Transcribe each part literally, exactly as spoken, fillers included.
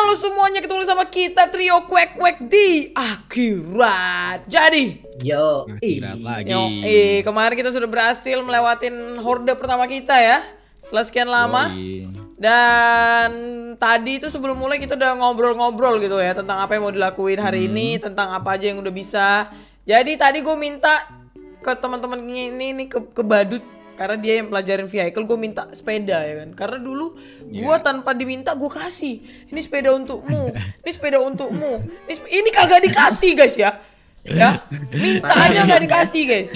halo semuanya, ketemu sama kita trio Quack Quack di akhirat. Jadi, yo, akhirat lagi. Yo, eh kemarin kita sudah berhasil melewatin horde pertama kita ya. Setelah sekian lama. Yoi. Dan tadi itu sebelum mulai kita udah ngobrol-ngobrol gitu ya tentang apa yang mau dilakuin hari hmm. ini, tentang apa aja yang udah bisa. Jadi tadi gue minta ke teman-teman ini nih ke, ke Badut, karena dia yang pelajarin vehicle, gue minta sepeda ya kan. Karena dulu gue yeah. tanpa diminta gue kasih. Ini sepeda untukmu, ini sepeda untukmu. Ini, spe ini kagak dikasih guys ya. Ya, minta aja nggak dikasih guys.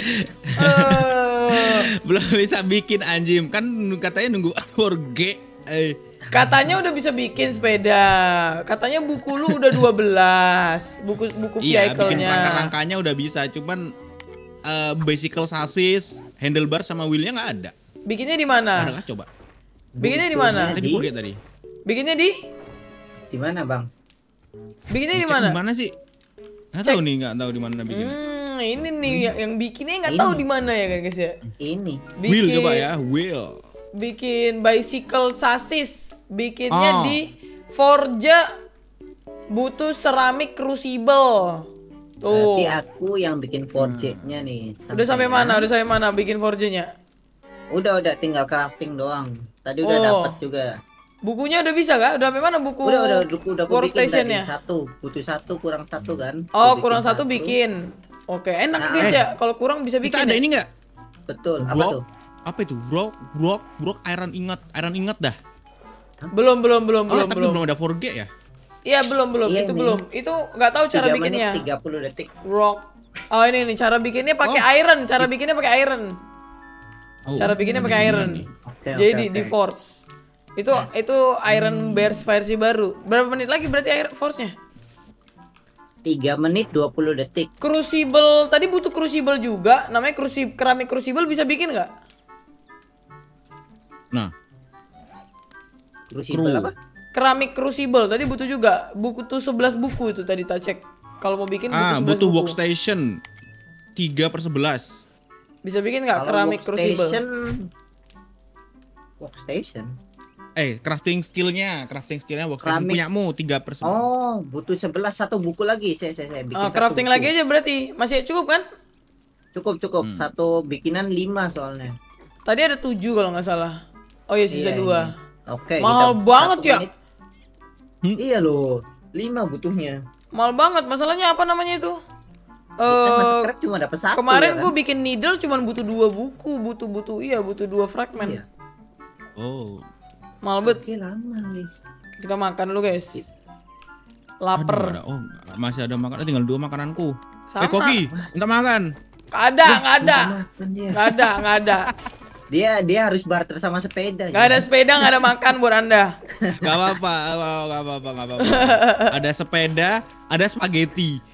Uh... Belum bisa bikin anjing, kan katanya nunggu forge. Eh. Katanya udah bisa bikin sepeda. Katanya buku lu udah dua belas. Buku buku iya, vehicle-nya. Bikin rangka-rangkanya udah bisa, cuman uh, basic chassis, handlebar sama wheelnya nggak ada. Bikinnya di mana? Ada coba. Bikinnya di mana? Tadi gue lihat tadi. Bikinnya di? Di mana, Bang? Bikinnya di mana? Di mana sih? Nggak tahu nih, nggak tahu di mana bikinnya. Hmm, ini nih yang, yang bikinnya nggak tahu di mana ya guys ya. Ini. Bikin, wheel coba ya, wheel. Bikin bicycle chassis, bikinnya oh. di Forja, butuh ceramic crucible. Tuh. Berarti aku yang bikin forge-nya hmm. nih. Udah sampai mana? Udah sampai mana bikin forge-nya? Udah, udah tinggal crafting doang. Tadi udah oh. dapat juga. Bukunya udah bisa gak? Udah sampai mana buku? Udah, udah, udah, udah aku bikin tadi ya? satu, butuh satu kurang satu kan? Oh, kurang satu, satu bikin. Oke, enak nah, guys eh. ya. Kalau kurang bisa bikin. Kita ada ya? ini nggak? Betul. Bro, apa tuh? Apa itu? Brok, brok, brok iron ingot, iron ingot dah. Belum, belum, belum, oh, belum, tapi belum. belum ada forge ya? Iya, belum, belum. Iya, itu ini. belum. Itu nggak tahu cara bikinnya. tiga puluh detik. Rock. Oh, ini nih cara bikinnya pakai oh. iron, cara bikinnya pakai iron. Oh, cara bikinnya pakai iron. Okay, Jadi okay, di okay. force. Itu hmm. itu Iron Bears versi baru. Berapa menit lagi berarti air force-nya? tiga menit dua puluh detik. Crucible, tadi butuh crucible juga, namanya crucible, keramik crucible bisa bikin nggak? Nah. Crucible apa? Keramik crucible tadi butuh juga. Buku tuh sebelas buku itu tadi tak cek. Kalau mau bikin butuh ah, sebelas butuh buku. workstation tiga per sebelas. Bisa bikin nggak keramik crucible? Workstation. Eh, crafting skillnya, crafting skillnya workstation punyamu tiga per sebelas. Oh, butuh sebelas satu buku lagi. Saya saya, saya bikin. Oh, crafting lagi aja berarti. Masih cukup kan? Cukup, cukup. Hmm. Satu bikinan lima soalnya. Tadi ada tujuh kalau nggak salah. Oh ya sisa iya, dua. Iya. Oke. Mahal banget ya. Hmm? Iya loh, lima butuhnya. Mahal banget. Masalahnya apa namanya itu? Uh, cuma dapat satu. Kemarin ya, gue kan? bikin needle cuma butuh dua buku, butuh butuh iya butuh dua fragment. Iya. Oh. Mahal bet. Oke, lama guys. Kita makan dulu guys. Lapar. Aduh, oh masih ada makanan, tinggal dua makananku. Sama. Eh Koki, minta makan. Gak ada, gak ada. Gak ada, gak ada. Dia dia harus barter sama sepeda. Gak ada sepeda, gak ada makan buat anda. Gak apa-apa, gak apa-apa, gak apa-apa. Ada sepeda, ada spaghetti.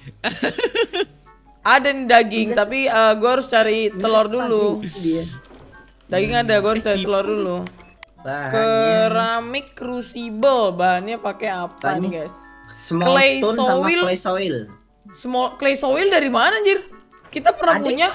Ada nih daging, tapi uh, gue harus cari telur dulu. Daging ada, gue harus cari telur dulu. Bahannya. Keramik crucible, bahannya pakai apa bahannya? nih guys? Small clay stone soil. Sama clay soil. Small clay soil dari mana anjir? Kita pernah ada. punya.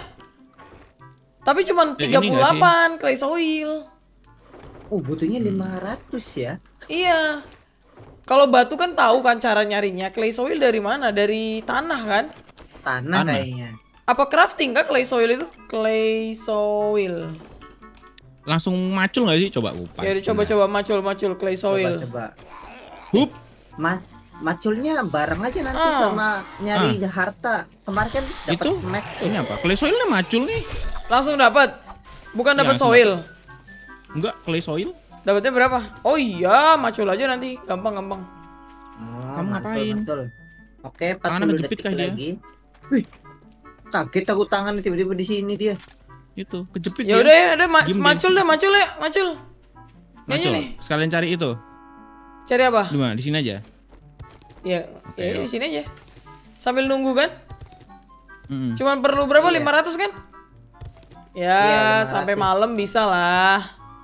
Tapi cuma tiga puluh delapan clay soil. Oh, butuhnya hmm. lima ratus ya? Iya. Kalau batu kan tahu kan cara nyarinya. Clay soil dari mana? Dari tanah kan? Tanah, tanah. kayaknya. Apa crafting kah clay soil itu? Clay soil. Langsung macul nggak sih? Coba upah. Ya coba-coba macul-macul clay soil. Coba. Hup. Ma maculnya bareng aja nanti ah. sama nyari ah. harta. Kemarin kan dapat itu Mac. Ini apa? Clay soilnya macul nih. Langsung dapat. Bukan dapat ya, soil. Enggak, clay soil. Dapatnya berapa? Oh iya, macul aja nanti. Gampang-gampang. Oh, kamu ngapain? Betul. Oke, empat puluh detik lagi. Wih. Kaget aku tangan tiba-tiba di sini dia. Itu kejepit ya. Ya udah ya, ada ma macul dah, macul ya, macul. Macul. Nih. Sekalian cari itu. Cari apa? Di mana? Di sini aja. Ya, okay, ya di sini aja. Sambil nunggu kan? Mm. Cuman perlu berapa? Iya. lima ratus kan? Ya, ya sampai malam bisa lah.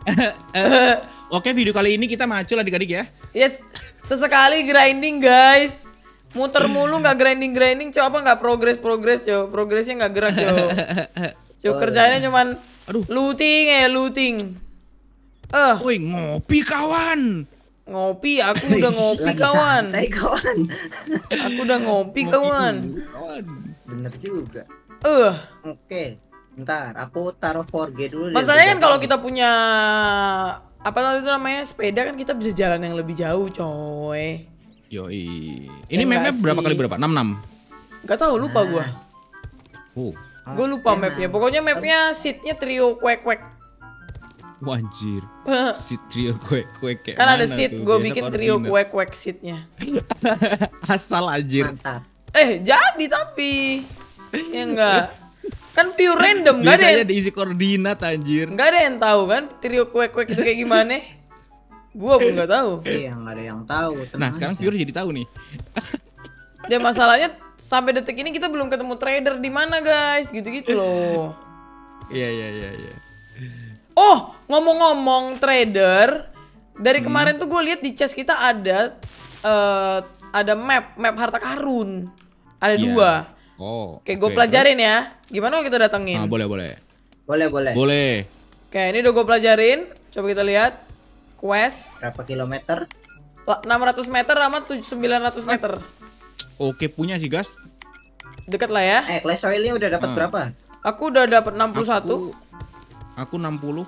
Oke, video kali ini kita macul adik-adik ya. Yes, sesekali grinding guys. Muter mulu nggak grinding grinding, coba apa nggak progres progres coba progresnya nggak gerak coba. Coba oh, kerjaannya cuman aduh looting ya looting. Eh, woi ngopi kawan. Ngopi, aku udah ngopi Lagi kawan. santai kawan. Aku udah ngopi kawan. Bener juga. Eh, Oke, bentar, aku taruh four G dulu. deh, masalahnya kan biar kalau gampang. kita punya apa tadi itu namanya sepeda kan kita bisa jalan yang lebih jauh, coy. Yoi. Ini Ya mapnya nggak berapa sih? kali berapa? enam enam. Gak tahu lupa gua. Oh, Gue lupa Oke, mapnya. nah. Pokoknya mapnya seatnya trio kwek kwek. wanjir. Seat trio kue kue kayak Kan ada mana seat, tuh? gue Biasa bikin trio koordinat. kwek kwek seatnya. Asal anjir. Mantap. Eh jadi tapi ya enggak. Kan pure random, gak ada Biasanya yang, diisi koordinat anjir. nggak ada yang tahu kan trio kwek kwek itu kayak gimana. Gua pun nggak tahu. Iya, nggak ada yang tahu. Nah, tenang sekarang aja. viewer jadi tahu nih. Dan masalahnya sampai detik ini kita belum ketemu trader di mana guys, gitu-gitu loh. Iya iya iya iya. Oh, ngomong-ngomong trader, dari kemarin tuh gue lihat di chest kita ada eh, ada map, map harta karun. Ada Iya. dua. Oh. Oke, gue oke, pelajarin ya. Gimana kalau kita datengin? terus? Ah, boleh boleh. Boleh, boleh. Boleh. Oke, ini udah gue pelajarin. Coba kita lihat. Quest Berapa kilometer? la- enam ratus meter sama tujuh- sembilan ratus meter. Oke, punya sih, gas. Deket lah ya. Eh, Clash Royale-nya udah dapat Ah. berapa? Aku udah dapet enam puluh satu. Aku, aku enam puluh.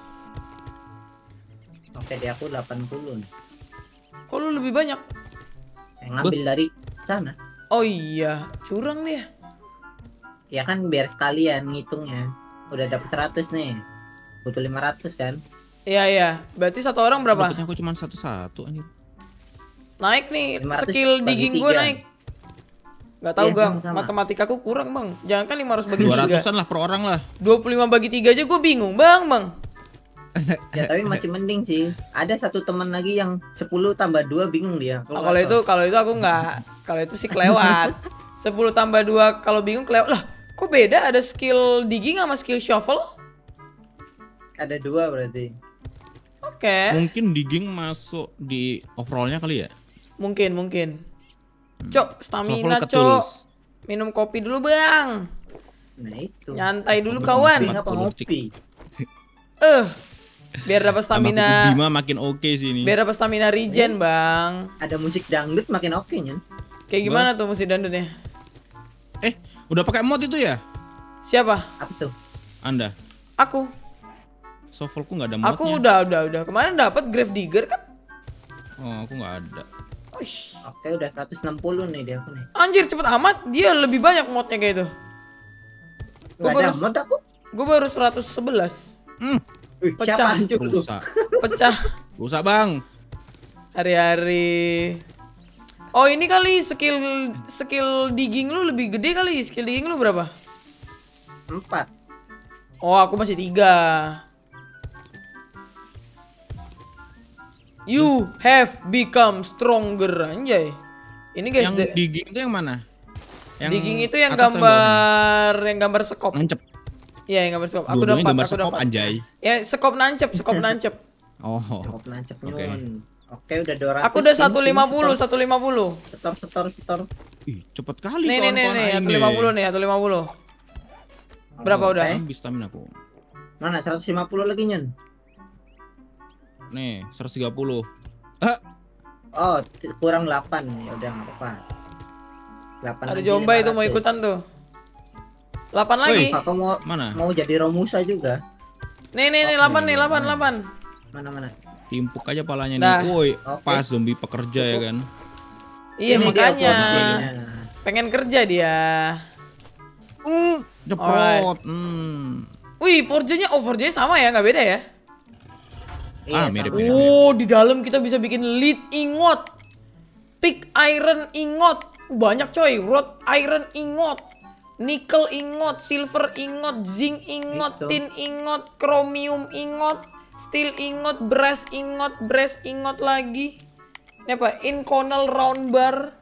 Oke, di aku delapan puluh nih. Kok lu lebih banyak? Yang ngambil dari sana. Oh iya, curang dia. Ya kan biar sekalian ngitungnya. Udah dapat seratus nih. Butuh lima ratus kan? Iya iya, berarti satu orang berapa? Dapatnya aku cuma satu-satu anjir. Naik nih, lima ratus skill bagi digging gue tiga. naik. Gak tahu Iya, gang, sama-sama. matematikaku kurang bang. Jangan kan lima ratus bagi dua tiga. ratusan lah per orang lah. dua puluh lima bagi tiga aja gue bingung bang bang. Ya tapi masih mending sih. Ada satu teman lagi yang sepuluh tambah dua bingung dia. Oh, kalau itu kalau itu aku nggak, kalau itu sih kelewat. sepuluh tambah dua kalau bingung kelewat. Lah, kok beda ada skill digging sama skill shuffle? ada dua berarti. Oke, Mungkin digging masuk di overallnya kali ya. mungkin mungkin. Cok, stamina Shuffle ke cok. tools. Minum kopi dulu bang. Nah itu. Nyantai dulu Kopi kawan. apa ngopi? Eh, biar dapat Tambah kuku stamina. Bima makin oke sih ini. Biar dapat stamina regen bang. Ada musik dangdut makin oke nya. Kayak gimana tuh musik dangdutnya? Eh, udah pakai mod itu ya? Siapa? Apa tuh? Anda. Aku. Shuffleku nggak ada modnya. Aku udah udah udah. Kemarin dapat Grave Digger kan? Oh, aku nggak ada. Uish. Oke udah seratus enam puluh nih di aku nih. Anjir cepet amat. Dia lebih banyak modnya kayak itu. Gak Gua ada baru- mod aku. Gue baru seratus sebelas. Hmm, Wih, Pecah. siapa hancur lu? rusak. Pecah Rusak, Bang. hari-hari. Oh ini kali skill skill digging lu lebih gede kali. Skill digging lu berapa? Empat. Oh aku masih tiga. You have become stronger anjay. Ini guys, Yang de- digging itu yang mana? Yang digging itu yang atas atau yang bawahnya? gambar yang gambar sekop. Nancep. Iya yang gambar sekop. Aku Dua-duanya dapat, gambar aku sekop, dapat. anjay. Ya sekop nancep, sekop nancep. Oh. Cukup nancep Oke. nyun. Oke udah dua ratus. Aku udah seratus lima puluh, seratus lima puluh. Setor setor setor. Ih, cepet kali Nih nih nih kawan-kawan nih, aing seratus nih. lima puluh nih, seratus lima puluh. Berapa Oke. udah? Habis stamina aku. Mana seratus lima puluh lagi nyun. Nih, seratus tiga puluh. Ah, Oh t- kurang delapan ya udah nggak apa-apa. delapan Ada lagi, Jomba itu mau lima ratus. ikutan tuh. delapan lagi. Aku mau mana? mau jadi Romusa juga. Nih nih nih, Oke, delapan nih, delapan, delapan. Mana mana. Timpuk aja palanya Dah. nih. Woi, Oke. pas zombie pekerja ya kan. Iya Ini dia makanya. formatnya. Pengen kerja dia. Ceprot. Hmm. Wih, Forge-nya, oh Forge-nya sama ya, nggak beda ya? Iya, Ah, mirip, sama. mirip. Oh, di dalam kita bisa bikin lead ingot, pick iron ingot, banyak coy, rod iron ingot, nickel ingot, silver ingot, zinc ingot, Itu. tin ingot, chromium ingot, steel ingot, brass ingot, brass ingot lagi. Ini apa? Inconel round bar,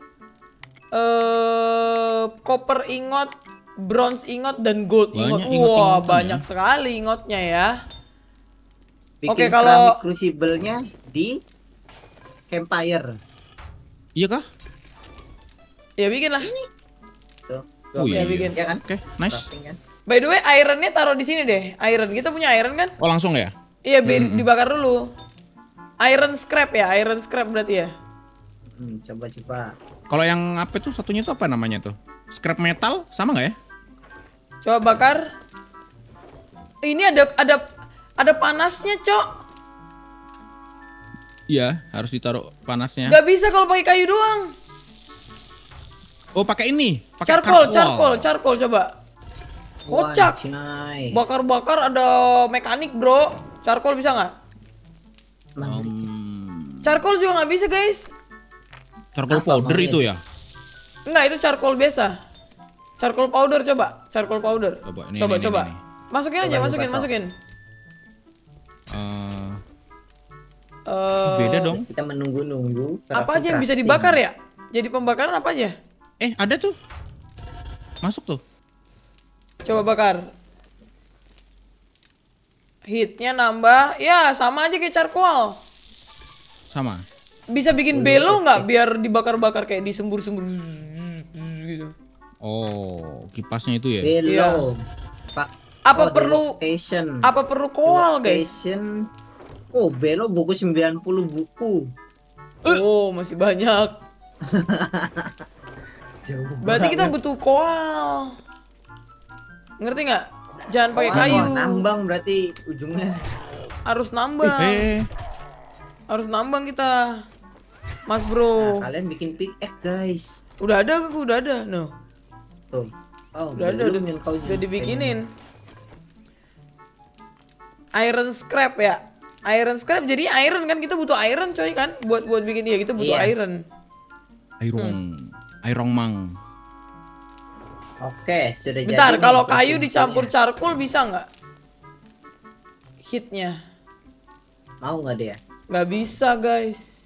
eh copper ingot, bronze ingot dan gold ingot. Banyak Wah, ingot-ingotan banyak ya. sekali ingotnya ya. Bikin Oke, kalau- keramik crucible-nya di campfire. Iya kah? Ya bikin lah. Tuh. Oh, iya, Oke, bikin. ya kan? Oke, nice. Crafting kan? By the way, ironnya taruh di sini deh. Iron kita punya iron kan? Oh, langsung ya? Iya, bi- dibakar dulu. Iron scrap ya, iron scrap berarti ya. Hmm, coba coba. Kalau yang apa tuh satunya tuh apa namanya tuh? Scrap metal sama nggak ya? Coba bakar. Ini ada ada ada panasnya, Cok. Iya, harus ditaruh panasnya. Gak bisa kalau pakai kayu doang. Oh, pakai ini, pakai Charcoal, charcoal. charcoal, charcoal coba. Kocak. Wajay. Bakar-bakar ada mekanik, Bro. Charcoal bisa nggak? Um, Charcoal juga nggak bisa, guys. charcoal Apa powder maunya? itu ya? Enggak, itu charcoal biasa. Charcoal powder coba, charcoal powder. Coba, ini, coba, ini, coba. ini, ini. Masukin aja, Coba, masukin, coba, masukin. Eh, Eh, beda dong. Kita menunggu-nunggu. Apa aja yang bisa dibakar ya? Jadi pembakaran apa aja? Eh, ada tuh. Masuk tuh. Coba bakar. Hitnya nambah, ya sama aja kayak charcoal. Sama. Bisa bikin belo nggak biar dibakar-bakar kayak disembur-sembur gitu. Oh, kipasnya itu ya? Belum. Pak. Apa oh, perlu- Deluxe Station. Apa perlu koal, guys? Station. Oh, Belo buku sembilan puluh buku. Oh, masih banyak. Jauh Berarti kita banget. butuh koal. Ngerti nggak? Jangan pakai Oh, kayu. nambang berarti ujungnya. Harus nambang. Eh, Harus nambang kita. Mas Nah, bro. kalian bikin pickaxe, guys. Udah ada, aku udah ada. No. Tuh. Oh, Udah ada, belum udah, yang kau udah juga dibikinin. Iron scrap ya. Iron scrap jadi iron kan, kita butuh iron coy kan buat buat bikin dia, kita butuh Iya. iron. Iron, Iron Mang. Oke, sudah jadi. Bentar, nih kalau kayu buku-bukunya. dicampur charcoal bisa nggak? Hitnya Mau nggak dia? nggak bisa guys.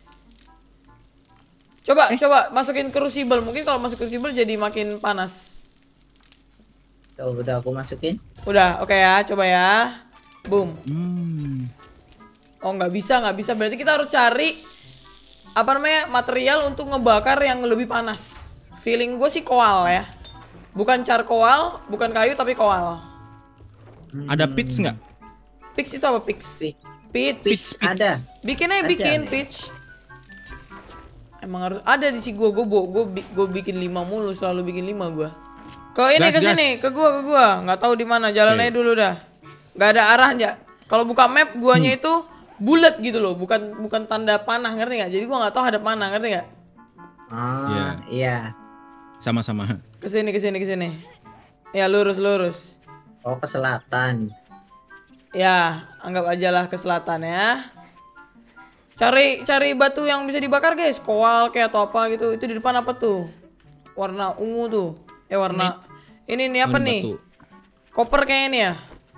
Coba coba masukin crucible, mungkin kalau masuk crucible jadi makin panas. Tuh, udah aku masukin. Udah, oke ya, coba ya. Boom. Hmm. Oh nggak bisa, nggak bisa. Berarti kita harus cari apa namanya material untuk ngebakar yang lebih panas. Feeling gue sih koal ya. Bukan charcoal, bukan kayu tapi koal. Ada pitch nggak? Pitch itu apa pitch? Pitch. Pitch. Pitch, pitch. Ada. Bikin aja Ada. bikin pitch. Emang harus ada di si gua, gua bo- gua, bi- gua bikin lima mulu, selalu bikin lima gua. Ke ini Gas, ke sini, gas. ke gua ke gua, nggak tahu di mana, jalan Oke. aja dulu dah. Nggak ada arahnya. Kalau buka map guanya Hmm. itu bulat gitu loh, bukan bukan tanda panah, ngerti nggak? Jadi gua nggak tahu ada panah, ngerti nggak? Ah, Iya. iya. Sama-sama. Ke sini ke sini ke sini. Ya lurus lurus. Oh, ke selatan. Ya, anggap aja lah ke selatan ya. Cari cari batu yang bisa dibakar guys, koal kayak atau apa gitu. Itu di depan apa tuh? Warna ungu tuh. Eh warna ini nih apa Oh, ini nih? batu. Koper kayaknya nih ya.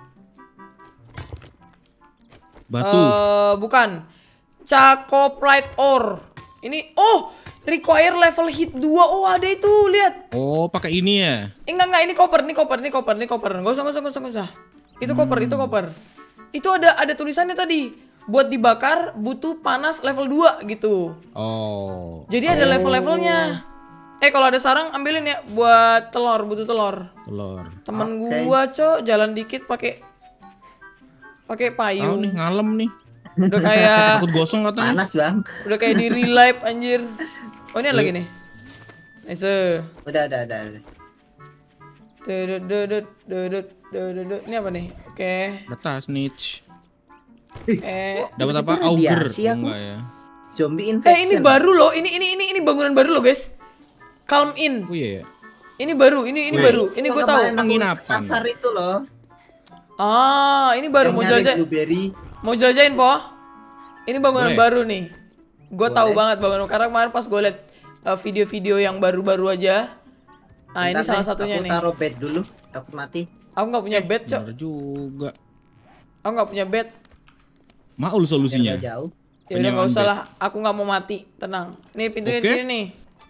Batu. Eh bukan. Chacoprite ore. Ini oh, require level hit dua. Oh, ada itu, lihat. Oh, pakai ini ya? Eh, enggak enggak ini koper, ini koper, ini koper, ini koper. Enggak usah, enggak usah, enggak usah, enggak usah. Itu koper, itu koper. Itu ada ada tulisannya tadi. Buat dibakar butuh panas level dua gitu. Oh, Jadi ada level-levelnya. Eh kalau ada sarang ambilin ya buat telur, butuh telur. telur. Temen Oke. gua, Cok, jalan dikit pakai pakai Tahu payung. nih, ngalem nih. Udah kayak Takut gosong katanya. Panas, Bang. udah kayak di real life anjir. Oh, ini ada lagi nih. Nice. Udah, udah, udah. udah. Dudut, dudut, dudut, dudut, dudut. Ini apa nih? Oke. Data snitch. Eh, Dapat apa? Itu Auger. radiasi aku. Enggak ya. Zombie infection. eh ini baru loh. Ini ini ini ini bangunan baru loh, guys. Calm in. Oh iya ya. Ini baru, ini ini Wih. baru. Ini gue tahu. Kemarin aku Penginapan. Sasar itu loh. Ah, ini baru Yang mau nyari jelajah. blueberry. Mau jelajahin, Po? Ini bangunan Boleh. baru nih. Gue tahu Boleh. banget bangunan karena kemarin pas gue liat uh, video-video yang baru-baru aja. Nah, ini Bentar salah deh, satunya aku nih. taruh bed dulu, takut mati. Aku nggak punya bed, Cok. Bener juga. Aku nggak punya bed. Maul Biar solusinya. nggak jauh. Ya udah nggak Penyewaan usah bed. lah. Aku nggak mau mati. Tenang. Nih pintunya di Oke. sini nih.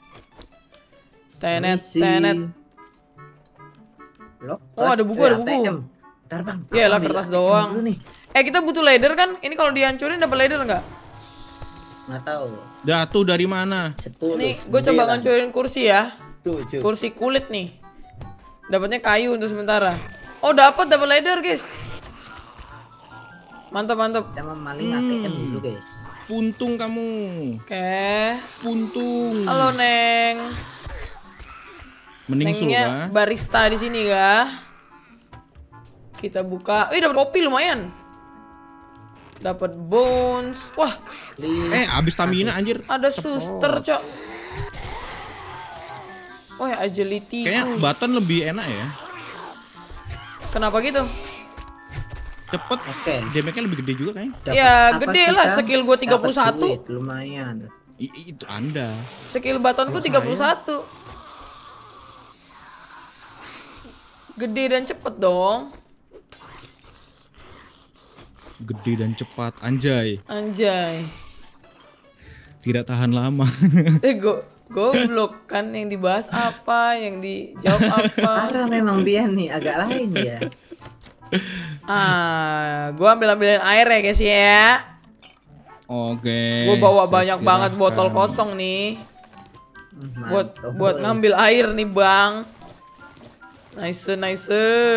Tenet, Permisi. tenet. Loh, Oh, ada buku, eh, ada buku. A T M. Bentar, Bang. Iya lah, Aku ambil kertas A T M doang. dulu nih. Eh kita butuh ladder kan? Ini kalau dihancurin dapat ladder nggak? Nggak tahu. Datu dari mana? sepuluh. Nih, gue coba ngancurin kursi ya. tujuh. Kursi kulit nih. Dapatnya kayu untuk sementara. Oh dapat dapat ladder guys. Mantap mantap. Kita memaling A T M Hmm. dulu, guys. puntung kamu. Oke. Puntung. Halo Neng. Mending Nengnya suka. barista di sini ga? Kita buka. Wih, dapat kopi lumayan. Dapat bones. Wah, Eh, habis stamina anjir. ada suster, Cok. Oh ya, agility. Kayaknya button lebih enak ya. Kenapa gitu? Cepet. Oke. Damage-nya lebih gede juga kayaknya. Dapat Ya, apa gede kita? lah, skill gua tiga puluh satu. Dapat duit, lumayan. I- itu Anda. Skill batonku tiga puluh satu. Gede dan cepet dong. Gede dan cepat, anjay. Anjay. Tidak tahan lama. Eh, go goblok kan yang dibahas apa, yang dijawab apa. Parah memang Bian nih, agak lain ya. Ah, gua ambil-ambilin air ya guys ya. Oke. Gua bawa saya banyak banget silahkan. botol kosong nih. Buat Mantap. buat ngambil air nih, Bang. Nice, nice.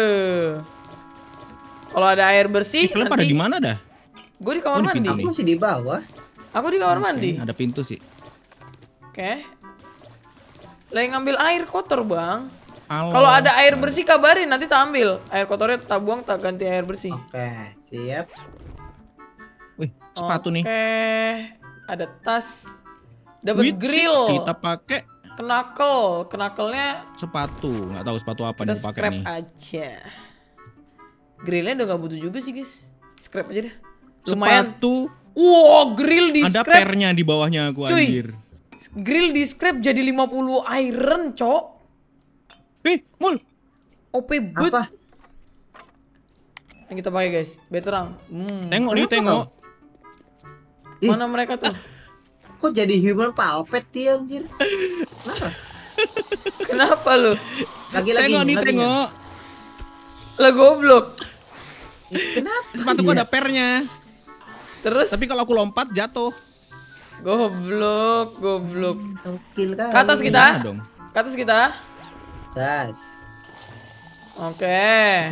Kalau ada air bersih, Ih, kalian pada nanti di mana dah? gue di kamar Oh, di mandi. pintu Aku masih di bawah. Aku di kamar mandi. Ada pintu sih. Oke. Lagi ngambil air kotor, Bang. Halo. Kalau ada air bersih kabarin, nanti tak ambil. Air kotornya tak buang, tak ganti air bersih. Oke, siap. Wih, sepatu nih. Oke. Ada tas. Dapat Wih, grill. Kita pakai Kenakel. Kenakelnya sepatu. Nggak tahu sepatu apa kita yang pakai scrap nih. aja. Grillnya udah gak butuh juga sih, guys. Scrap aja deh. Lumayan. Sepatu. Wow, grill di Ada scrap. pernya di bawahnya aku Cuy. anjir. Grill di scrap jadi lima puluh iron, Cok. Eh, mul. O P bet. Apa? Yang kita pakai, guys. Beterang. Hmm. Tengok nih, Kenapa tengok. Ih. Mana mereka tuh? Kok jadi human palpet dia anjir? Kenapa? Kenapa lu? Lagi-lagi. Tengok nih, lagi tengok. Lah goblok. Kenapa? Sepatuku Iya. ada pernya. Terus Tapi kalau aku lompat jatuh. goblok, goblok. Gokil kali. Ke atas kita. Gimana dong? Ke atas kita. Das. Oke.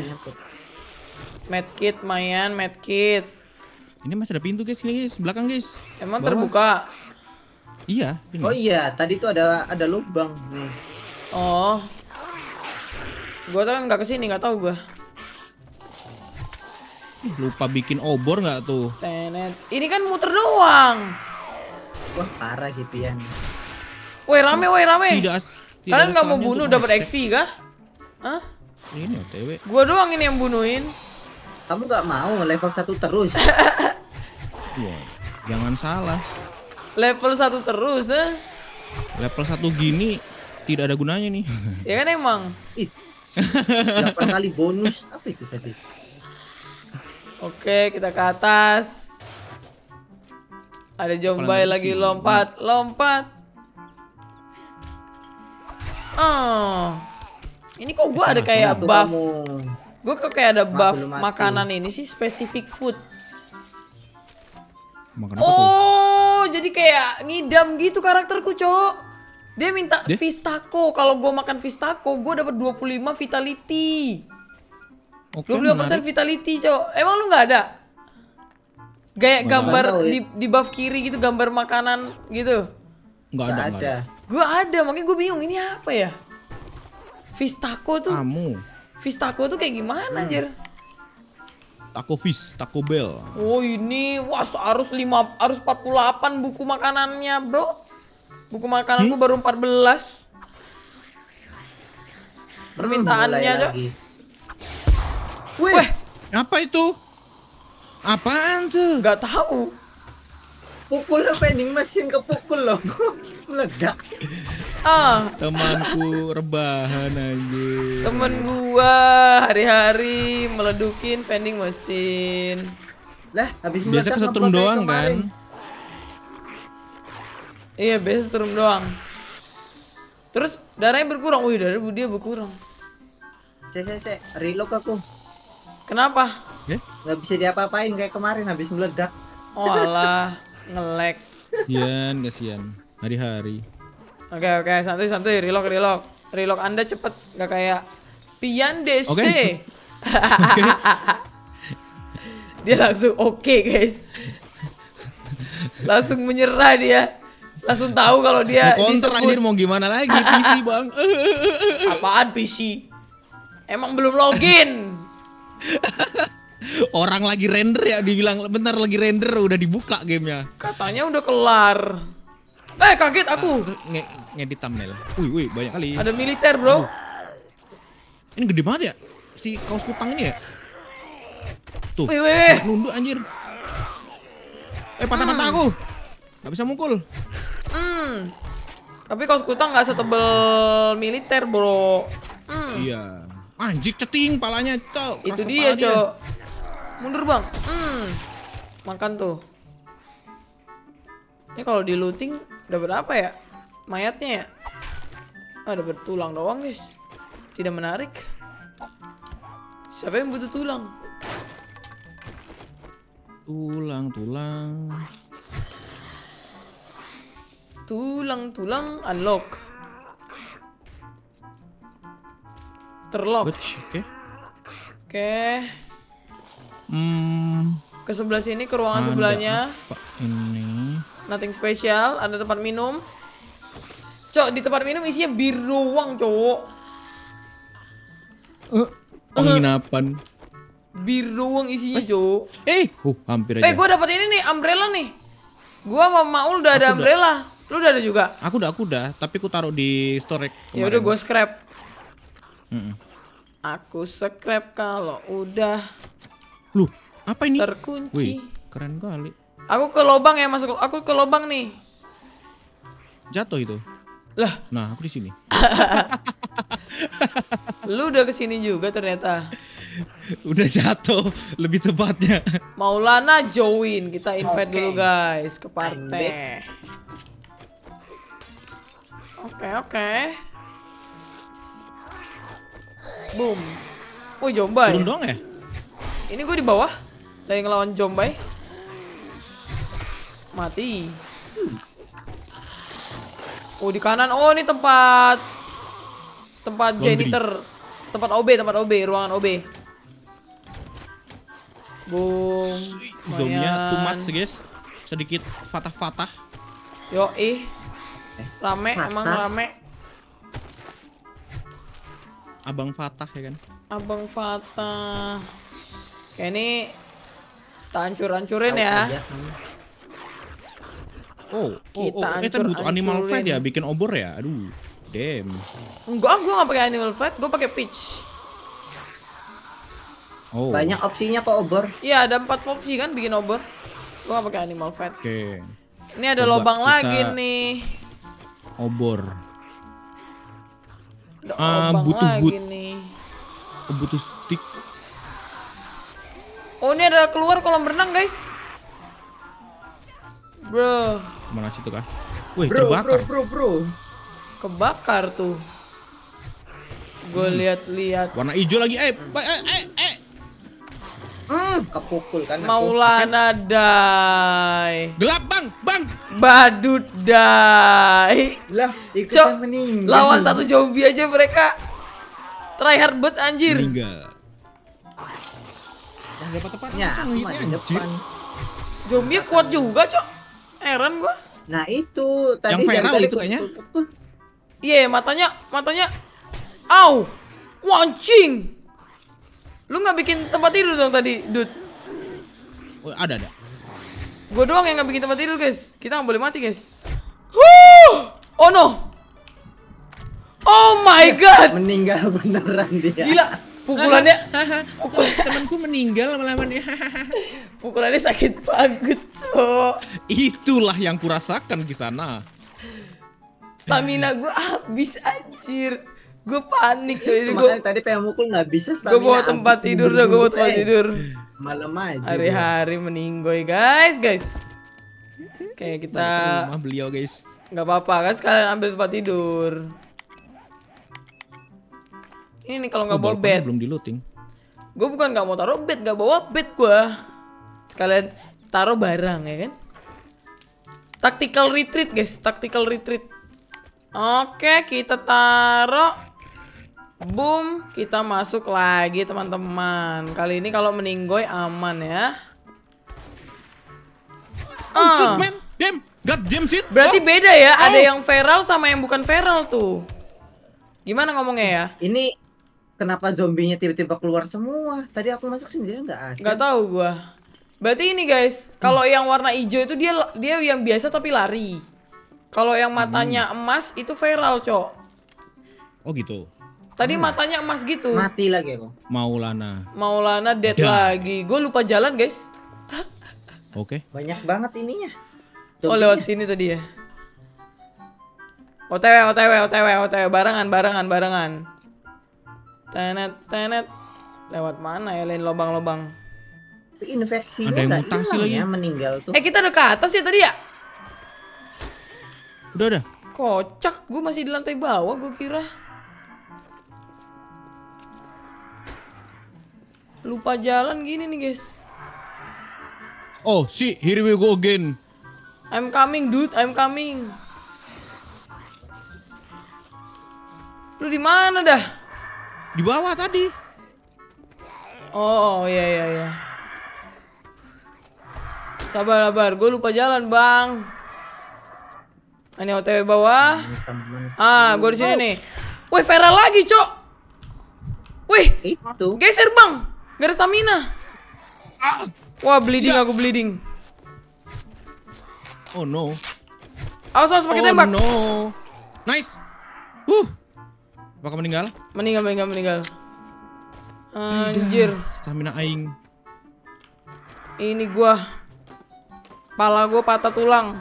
Medkit Mayan, medkit. Ini masih ada pintu guys, ini guys, belakang guys. Emang Bawah. terbuka. Iya, ini. Oh iya, tadi tuh ada ada lubang nih. Oh. Gua tuh kan nggak kesini, nggak tahu gua. Ih, lupa bikin obor nggak tuh? Tenet. Ini kan muter doang. Wah, parah sih Pian. Woi rame, woi rame. Tidak. as- tidak Kalian ada nggak mau salahnya bunuh untuk dapat ngecek. X P kah? Hah? Ini O T W. Gua doang ini yang bunuhin. Kamu nggak mau level satu terus? Wah, jangan salah. Level satu terus, eh? Level satu gini tidak ada gunanya nih. Ya kan emang. Ih. delapan kali bonus. Apa itu tadi? Oke, kita ke atas. Ada Jombay Apalagi lagi sih? lompat, lompat. Oh. Ini kok gua ada Sana, kayak Tuh buff. kamu. Gua kok kayak ada Mati buff lu, mati. makanan ini sih, specific food. Makan apa tuh? Oh, jadi kayak ngidam gitu karakterku, Cok. Dia minta Dia? fish taco. Kalau gua makan fish taco, gua dapat dua puluh lima vitality. Oke, dua puluh lima persen menarik. vitality, Cok. Emang lu nggak ada? Kayak Nggak gambar tahu ya. di, di buff kiri gitu, gambar makanan gitu. Nggak ada, Nggak nggak ada. ada. Gua ada, makanya gue bingung ini apa ya? Fish taco tuh, Kamu, fish taco tuh kayak gimana anjir? Taco Fish, Taco Bell. Oh ini, wah harus lima, harus empat puluh delapan buku makanannya, bro. Buku makananku Hmm? baru empat belas. Permintaannya, Mulai Cok. lagi. Weh, Apa itu? Apaan tuh? nggak tahu. Pukul vending mesin kepukul loh. Meledak. Ah, Temanku rebahan anjir. temen gua hari-hari meledukin vending mesin. Lah, habis Biasa meledak kesetrum ngeblok kayak doang kan? kemarin. Iya, biasa turun doang. Terus darahnya berkurang. Wih, darah dia berkurang. Cek, cek, cek. Reload aku. Kenapa? Eh? Nggak bisa diapa-apain kayak kemarin habis meledak. Oh alah, nge-lag. Kasian, kasian. Hari-hari. Oke oke, santuy santuy, relock relock. Relock Anda cepet, nggak kayak Pian D C. Oke. Dia langsung oke guys. Langsung menyerah dia. Langsung tahu kalau dia Mau counter disebut. anjir, mau gimana lagi P C bang. Apaan P C? Emang belum login. Orang lagi render ya, dibilang bentar lagi render udah dibuka gamenya. Katanya udah kelar. Eh kaget aku. Ah, nge ngedit thumbnail. Wih wih banyak kali. Ada militer bro. Ini gede banget ya si kaos kutang ini ya. Tuh. Wih wih. Nunduk anjir. Eh patah-patah Hmm. aku. Gak bisa mukul. Hmm. Tapi kaos kutang nggak setebel militer bro. Hmm. Iya. Anjir ceting palanya cok. Itu Kerasa dia pala cok. Mundur bang. Hmm. Makan tuh. Ini kalau di looting dapat apa ya? Mayatnya ya? Ah dapat tulang doang guys. Tidak menarik. Siapa yang butuh tulang? Tulang tulang. Tulang-tulang unlock. Terlock. Oke. Okay. Oke. Hmm. Ke sebelah sini, ke ruangan Ada sebelahnya. apa ini? Nothing spesial. Ada tempat minum. Cok, di tempat minum isinya bir doang, cowok. Uh, penginapan. Bir doang isinya, cowok. Eh, uh, hampir aja. Eh, gue dapat ini nih, umbrella nih. Gua sama Maul udah ada Aku udah. umbrella. Lu udah ada juga? Aku udah, aku udah, tapi aku taruh di storage. Ya udah, gue scrap. Mm-mm. Aku scrap kalau udah Loh, apa ini? terkunci. Wih, keren kali. Aku ke lubang ya, masuk. Aku ke lubang nih. Jatuh itu. Lah, Nah, aku di sini. lu udah kesini juga ternyata. Udah jatuh, lebih tepatnya. Maulana join, kita invite Oke. dulu guys ke I'm partai. Oke oke. Boom. Oh Jombay. Turun doang ya? Ini gue di bawah. Lagi ngelawan Jombay. Mati. Oh di kanan. Oh ini tempat tempat Laundry. janitor. Tempat O B, tempat O B, ruangan O B. Boom. Zoomnya too lumayan. much guys. Sedikit fatah-fatah. Yo ih. Rame, Fatah. emang rame. Abang Fatah ya kan? Abang Fatah. Kayak ini kita hancur-hancurin Tahu ya. aja kamu. Oh, oh, Kita oh, kita butuh animal hancur-hancurin. fight ya, bikin obor ya. Aduh, damn. Enggak, gue nggak pakai animal fight, gue pakai peach. Oh, Banyak opsinya kok obor. Iya, ada empat opsi kan bikin obor. Gue nggak pakai animal fight. Oke, Ini ada Coba lubang kita- lagi nih. obor. Ada Ah, lubang butuh lagi but. nih. Oh, butuh stick. Oh, ini ada keluar kolam renang, guys. Bro, Mana situ kah? Wih, Bro, bro, terbakar. bro, bro. kebakar tuh. Gue lihat-lihat. Warna hijau lagi. Eh, ba- eh, eh, eh. Hmm, kepukul kan aku. Maulana die. Gelap bang, bang. Badut die. Lah, Cok, ikutan meninggal. lawan satu zombie aja mereka tryhard bet anjir. Meninggal. Yang dapat tepat Ya, langsung aku hit-nya, mah di anjir. depan. Zombie kuat juga, Cok. Heran gua. Nah, itu tadi Yang viral dari tadi itu kayaknya. pukul-pukul. Iya, matanya, matanya. Au. Wancing. Lu nggak bikin tempat tidur dong tadi, Dut? Oh, ada ada. Gue doang yang nggak bikin tempat tidur, guys. Kita nggak boleh mati, guys. Huh! Oh no. Oh my god. Meninggal beneran dia. Gila. Pukulannya, Temanku meninggal melawannya. pukulannya sakit banget, Cok. Itulah yang kurasakan di sana. Stamina gue habis anjir. Gue panik coy. Ini gue Makanya tadi pengen mukul nggak bisa. gue bawa stamina tempat habis, tidur dah, gue bawa buru-buru, tempat eh. tidur. Malam aja. Hari-hari meninggoy guys, guys. Kayak kita Balik ke rumah beliau guys. nggak apa-apa kan sekalian ambil tempat tidur. Ini nih kalau nggak Oh, bawa balkonnya bed, belum di looting. gue bukan nggak mau taruh bed, nggak bawa bed gue. Sekalian taruh barang ya kan. Tactical retreat guys, tactical retreat. Oke, kita taruh. Boom, kita masuk lagi teman-teman. Kali ini kalau meninggoy aman ya. Oh, shoot, Ah, man. Dem, god damn shit. Berarti Oh. beda ya, Oh. ada yang feral sama yang bukan feral tuh. Gimana ngomongnya ya? Ini kenapa zombinya tiba-tiba keluar semua? Tadi aku masuk sendiri nggak ada. Nggak tahu gua. Berarti ini guys, kalau yang warna hijau itu dia dia yang biasa tapi lari. Kalau yang matanya emas itu feral, Cok. Oh gitu. Tadi matanya emas gitu. Mati lagi aku. Maulana. Maulana dead Die. lagi. Gue lupa jalan, guys. Oke. Banyak banget ininya. Oh, lewat sini tadi ya. O T W, O T W, O T W, O T W, barengan, barengan, barengan. Tenet, tenet. Lewat mana ya, lain lobang-lobang. Infeksinya Ada yang nggak mutasi hilang lagi. ya, meninggal tuh. Eh, kita udah ke atas ya tadi ya? Udah udah. Kocak, gue masih di lantai bawah, gue kira. Lupa jalan gini nih, guys. Oh, si, here we go again. I'm coming, dude. I'm coming. Lu di mana dah? Di bawah tadi. Oh, iya iya iya. Sabar, sabar. Gue lupa jalan, Bang. Ini O T W bawah. Teman. Ah, gue di sini nih. Wih, feral lagi, Cok. Wih, Itu. geser, Bang. Gak ada stamina. Wah, bleeding aku bleeding. Oh no. Awas, awas pakai Oh tembak. no. Nice. Huh. Apakah meninggal? Meninggal, meninggal, meninggal. Anjir. Stamina aing. Ini gua. Pala gua patah tulang.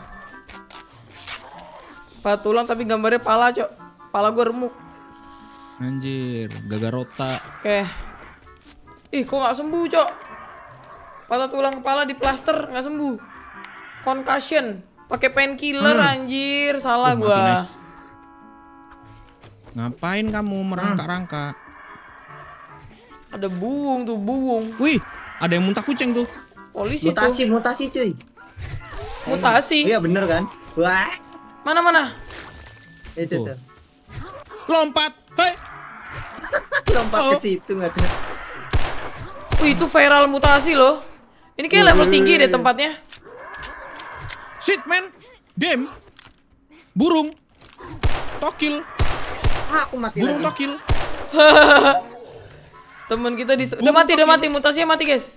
Patah tulang tapi gambarnya pala, Cok. Pala gua remuk. Anjir, gagarota. Oke. Ih, kok nggak sembuh, Cok? Patah tulang kepala di plaster nggak sembuh. Concussion. Pakai painkiller, anjir. Salah Oh, mati, gua. nice. Ngapain kamu merangkak-rangkak? Ada buung tuh, buung. Wih, ada yang muntah kucing tuh. Polisi Mutasi, tuh. mutasi cuy. Mutasi. Iya bener kan? Wah, Mana mana? itu Tuh. tuh. Lompat. Hei. Lompat Oh. ke situ nggak tuh. Wih, itu viral mutasi loh. Ini kayak level tinggi deh tempatnya. Shit, man. Dem. Burung. Tokil. Ah, aku mati Burung lagi. tokil. Temen kita di udah Burung mati, udah tokil. mati, mutasinya mati, guys.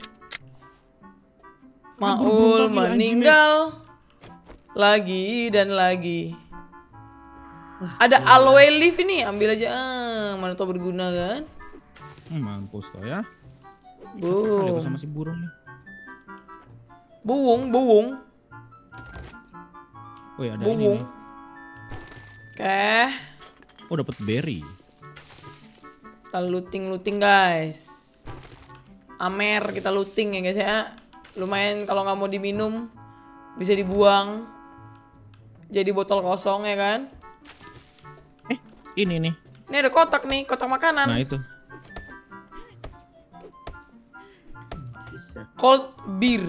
Ah, burung Maul tokil, anjingnya. meninggal lagi dan lagi. Ada aloe leaf ini, ambil aja. Ah, mana tau berguna kan? Hmm, mampus kau ya. Ada Buung, gua sama si burung nih. buung, buung, Oh ya, ada buung. ini nih. Oke, Oh, dapat berry. kita looting, looting guys. Amer kita looting ya guys ya. Lumayan kalau nggak mau diminum bisa dibuang. Jadi botol kosong ya kan? Eh, ini nih. Ini ada kotak nih, kotak makanan. Nah, itu. Bisa. Cold beer.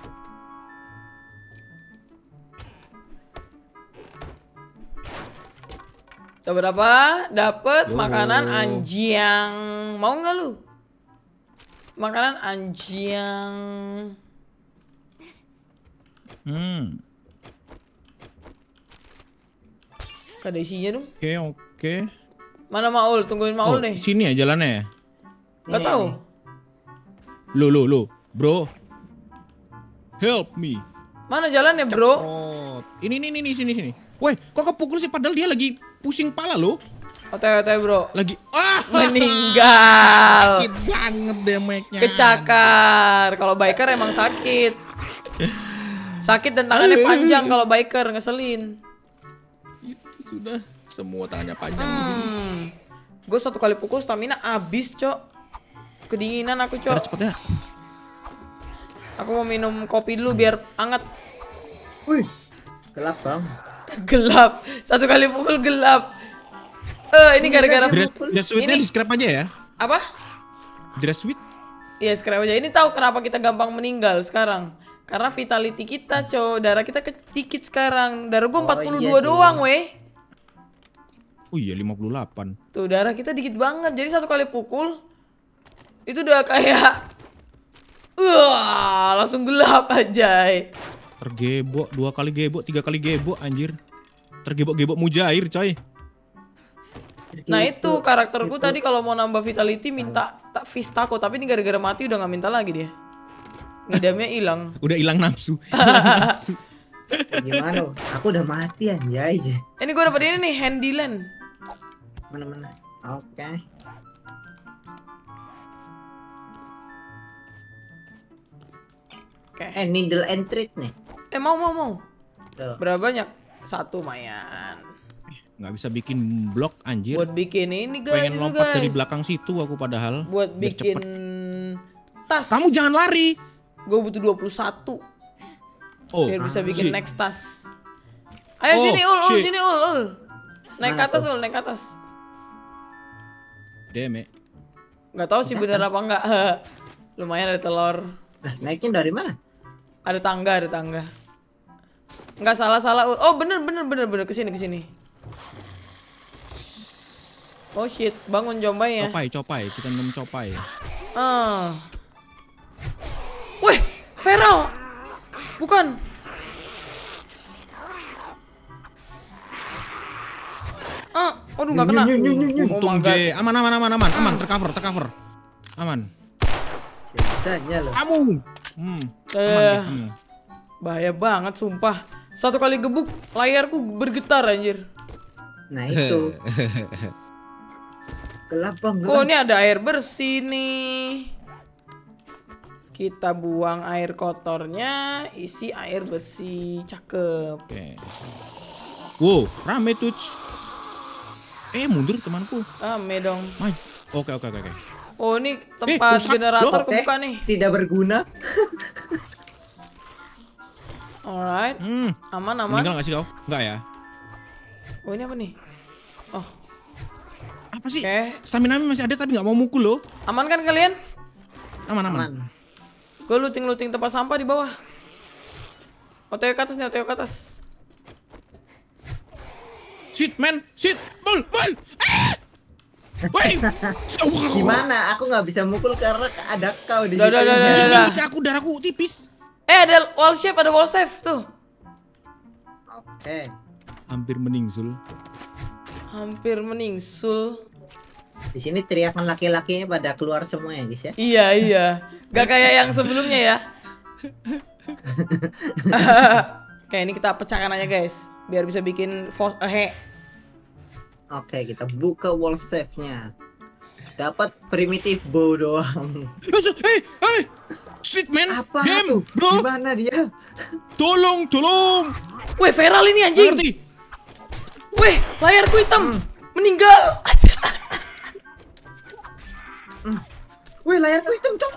Coba berapa? Dapat Yo. makanan anjing. Mau nggak lu? Makanan anjing. Hmm. Ada isinya dong. Oke, oke. Mana Maul? Tungguin Oh, Maul nih. sini ya jalannya ya? Gak Ini, tahu. ini. Lo, lo, lo. Bro. Help me. Mana jalannya, Bro? Oh, ini, ini, ini, sini, sini. Woi, kok kepukul sih? Padahal dia lagi pusing pala lo. Oke, oke, Bro. Lagi, ah, Meninggal. sakit banget damage-nya. Kecakar. Kalau biker emang sakit. Sakit dan tangannya panjang kalau biker, ngeselin. Itu sudah semua tangannya panjang di sini. Hmm. Gue satu kali pukul stamina abis, Cok. Kedinginan aku, Cara Cok. cepet ya. Aku mau minum kopi dulu biar anget. Wih, gelap bang. Gelap. Satu kali pukul gelap. Eh, ini gara-gara Dress, dress sweetnya Ini- di scrap aja ya. apa? Dress sweet. Iya, scrap aja. Ini tahu kenapa kita gampang meninggal sekarang? Karena vitality kita, Cok. Darah kita ke- dikit sekarang. Darah gue Oh, empat puluh dua iya sih. doang, weh. Oh iya, lima puluh delapan. Tuh, darah kita dikit banget. Jadi satu kali pukul itu udah kayak wah, langsung gelap aja. Tergebok, dua kali gebok, tiga kali gebok anjir. Tergebok-gebok mujair coy. Nah itu karakterku tadi kalau mau nambah vitality minta tak Vistako, tapi ini gara-gara mati udah nggak minta lagi dia. Ngidamnya hilang. Udah hilang nafsu. Hilang nafsu. Gimana? Aku udah mati anjay. Ini gue dapet ini nih, Handyland. Mana-mana. Oke. Oke. Eh, needle and treat nih. Eh mau mau mau. Tuh. Berapa banyak? Satu mayan. Nggak bisa bikin blok anjir. Buat bikin ini guys. Pengen itu, lompat guys. dari belakang situ aku padahal. Buat biar bikin cepet. tas. Kamu jangan lari. Gue butuh dua puluh satu. Oh, Biar bisa bikin shit. next tas. Ayo Oh, sini ul, ul shit. sini ul, ul. Naik ke Mana atas tuh? ul, naik ke atas. Deme. Nggak tahu sih Naik bener atas. apa enggak. Lumayan ada telur. Nah, naikin dari mana? Ada tangga, ada tangga. Nggak salah-salah ul. Oh bener bener bener bener kesini kesini. Oh shit, bangun Jombay ya. Copai, copai, kita minum copai. Ah. Wih, Feral. Bukan. Ah, aduh nggak kena. Oh Untung my God. J, aman aman aman aman, aman, tercover, tercover. Aman. Bisanya loh. Kamu. Hmm. Aman Eh, guys, kamu. bahaya banget sumpah. Satu kali gebuk layarku bergetar anjir. Nah, itu. Gelap bang, Oh gelap. ini ada air bersih nih. Kita buang air kotornya, isi air bersih, cakep. Oke. Wow, rame tuh. Eh, mundur temanku. Rame dong. Maj. Oke, oke, oke, oke. Oh ini tempat rusak. generator Oke, kebuka nih. tidak berguna. Alright, Hmm. aman aman. Meninggal nggak sih kau? Nggak ya? Oh ini apa nih? Oh, Apa sih? oke. Stamina masih ada tapi nggak mau mukul loh. Aman kan kalian? Aman, aman. Aman. Gue looting-looting tempat sampah di bawah. O T W ke atas nih, O T W ke atas. Shit, man. Shit. Bul, bul. Ah! Woi. Gimana? Aku nggak bisa mukul karena ada kau di Dah, dah, dah, dah, situ. dah. Darahku, darahku tipis. Eh ada wall shape, ada wall save tuh. Oke. Hampir meningsul. Hampir meningsul. Di sini teriakan laki-lakinya pada keluar semua ya guys ya. Iya iya, gak kayak yang sebelumnya ya. Oke ini kita pecahkan aja guys, biar bisa bikin force ahead. Oke, kita buka wall save-nya. Dapat primitive bow doang. Eh, eh. Shit, man. Apa Damn, tuh? bro. Gimana dia? Tolong, tolong. Weh Feral ini anjing. Ngerti? Weh layarku hitam, meninggal. Wih, layarku hitam, Cok.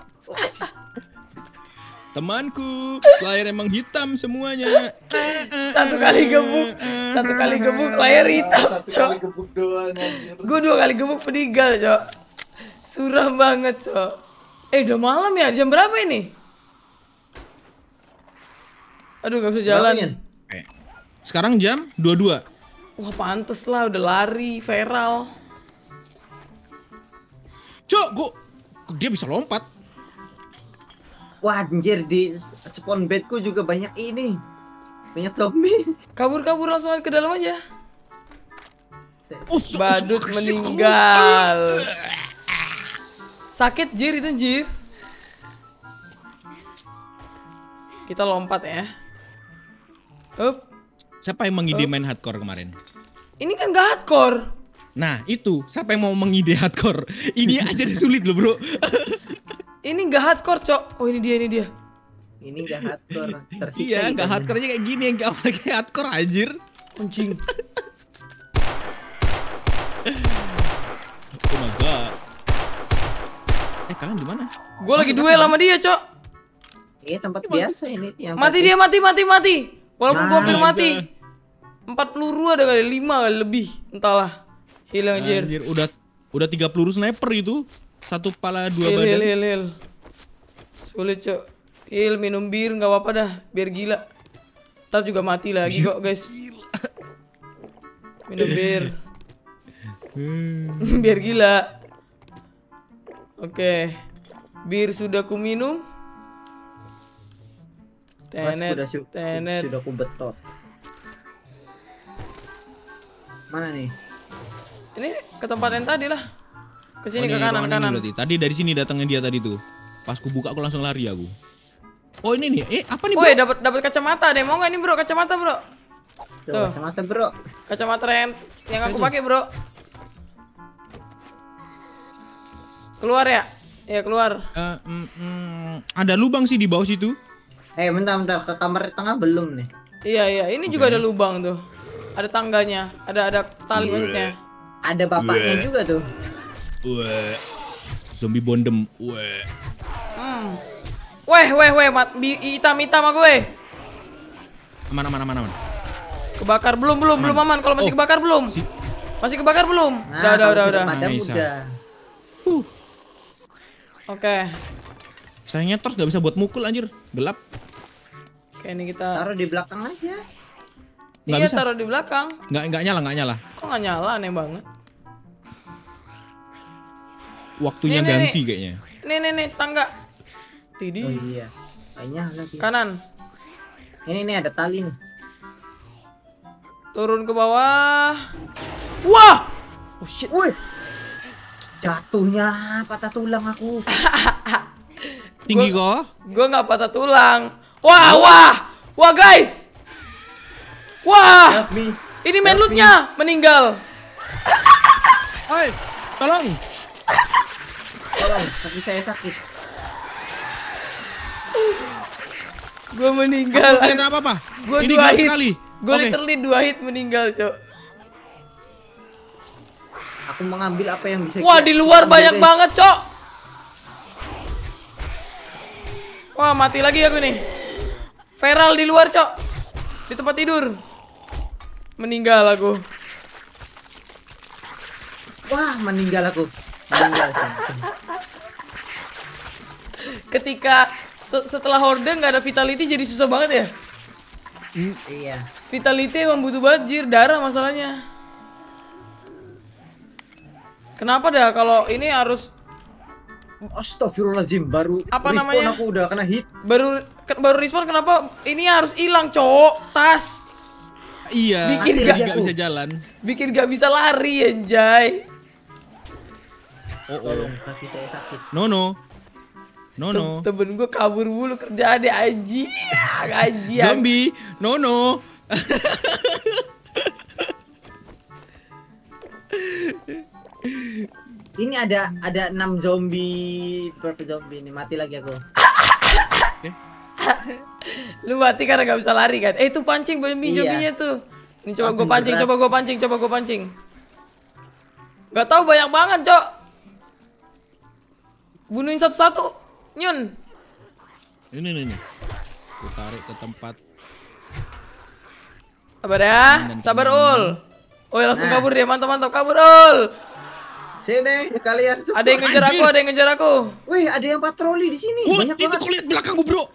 Temanku, layar emang hitam semuanya. Satu kali gebuk, satu kali gebuk layar hitam. Satu Cok. kali gebuk doang anjir. Gue dua kali gebuk meninggal cok. Suram banget cok. Eh udah malam ya, jam berapa ini? Aduh gak bisa jalan. Berapa, Yan? Oke. Sekarang jam dua puluh dua. Wah pantes lah udah lari Feral. Cok, gua dia bisa lompat. Wah, anjir di spawn bedku juga banyak ini. Banyak zombie. Kabur-kabur langsung ke dalam aja. Oh, so- Badut so- meninggal. Sakit Jir itu Jir. Kita lompat ya. Up. Siapa yang mengide main hardcore kemarin? Ini kan gak hardcore. Nah, itu siapa yang mau mengide hardcore? Ini aja udah sulit loh, Bro. Ini gak hardcore cok. Oh ini dia ini dia. Ini gak hardcore. Tersiksa Iya, kita. enggak hardcore aja kayak gini, yang enggak lagi hardcore anjir. Anjing. Oh my god. Eh, kalian di mana? Gue lagi duel sama dia cok. Iya, tempat biasa ini yang Mati tadi. dia mati mati mati. Walaupun gue hampir Nice. mati. Empat peluru ada kali, lima kali lebih. Entahlah. Hilang Jir. Anjir, udah udah tiga peluru sniper itu. Satu kepala, dua Heal, badan. heal, heal, heal. Sulit cok. Heal, minum bir, nggak apa-apa dah. Biar gila. Ntar juga mati lagi kok guys. Minum bir. Biar gila. Oke. Bir sudah ku minum. Mas, Tenet, sudah su- tenet. sudah ku betot. Mana nih? Ini ke tempat yang tadi lah. Ke sini, Oh, ke ini kanan, ruangan ini kanan. berarti. Tadi dari sini datangnya dia tadi tuh. Pas ku buka aku langsung lari aku. Oh ini nih, eh apa nih bro? Woi, dapat dapat kacamata deh. Mau nggak nih bro, kacamata bro? Tuh, Tuh. kacamata bro. Kacamata yang yang aku Itu. pakai bro. Keluar ya? Ya keluar. Eh, mm, mm, ada lubang sih di bawah situ. Eh, bentar bentar, ke kamar tengah belum nih. Iya iya, ini juga ada lubang tuh. Ada tangganya, ada ada tali maksudnya. Ada bapaknya Bleh. juga tuh. Weh. Zombie bondem. Weh. Hmm. Weh weh weh, mat bi- hitam hitam sama gue. Aman aman aman aman. Kebakar belum belum belum aman. Kalau masih Oh. kebakar belum? Si Masih kebakar belum? Nah, Udah udah kalau udah sudah udah. padam Bisa. udah. uh, Oke. sayangnya terus nggak bisa buat mukul anjir. Gelap. Oke, ini kita Taruh di belakang aja. Nggak iya bisa. taruh di belakang. Nggak nggak nyala nggak nyala. Kok nggak nyala, aneh banget. Waktunya Nih, nih, ganti nih. kayaknya. Nih nih nih tangga. Tidi. Oh iya. Kayaknya lagi. Kanan. Ini nih ada tali nih. Turun ke bawah. Wah. Oh shit. Wih. Jatuhnya patah tulang aku. Tinggi kok. Gue nggak patah tulang. Wah wah. Wah guys. Wah. Help me. Ini menlutnya meninggal. Hai, tolong. Tolong, kaki saya sakit. Gue meninggal. Kalian apa apa? Gue Ini dua gelap hit. sekali. Gue Oke. literally dua hit meninggal, cok. Aku mengambil apa yang bisa. Wah, kita- di luar kita banyak ambil, guys. banget, cok. Wah, mati lagi aku nih. Feral di luar, cok. Di tempat tidur. Meninggal aku. Wah, meninggal aku. Meninggal. Ketika se- setelah horde nggak ada vitality jadi susah banget ya. Iya. Vitality emang butuh banget, jir, darah masalahnya. Kenapa dah kalau ini harus Astagfirullahaladzim, baru Apa respawn namanya? aku udah kena hit. baru ke- baru respawn, kenapa ini harus hilang, cowok? Tas Iya. Bikin Bikin nggak- nggak bisa jalan. bikin gak bisa lari, anjay. Oh oh. Tolong, kaki saya sakit. No no. No no. Tem- Temen gue kabur mulu kerjaan deh, anjing. Anjing. Zombie. No no. Ini ada ada enam zombie. Berapa zombie ini? Mati lagi aku. Lu mati karena gak bisa lari kan? Eh, itu pancing zombie Iya. zombinya tuh. Ini coba gue Langsung pancing, gerak. coba gue pancing, coba gue pancing. Gak tahu banyak banget, cok. Bunuhin satu-satu, Nyun. Ini nih nih. Aku tarik ke tempat. Sabar ya, sabar ul. Oh langsung Nah. kabur dia, mantap mantap kabur ul. Sini kalian semua. Ada yang ngejar aku, ada yang ngejar aku. Wih, ada yang patroli di sini. Wah, Banyak itu banget. kau lihat belakangku, bro.